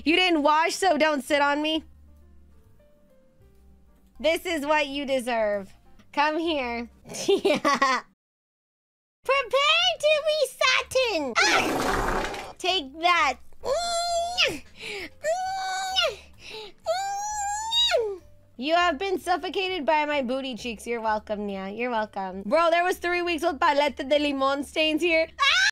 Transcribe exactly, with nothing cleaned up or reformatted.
You didn't wash, so don't sit on me. This is what you deserve. Come here. Yeah. Prepare to be Satin. Ah! Take that. You have been suffocated by my booty cheeks. You're welcome, Nia. You're welcome. Bro, there was three weeks with paleta de limon stains here. Ah!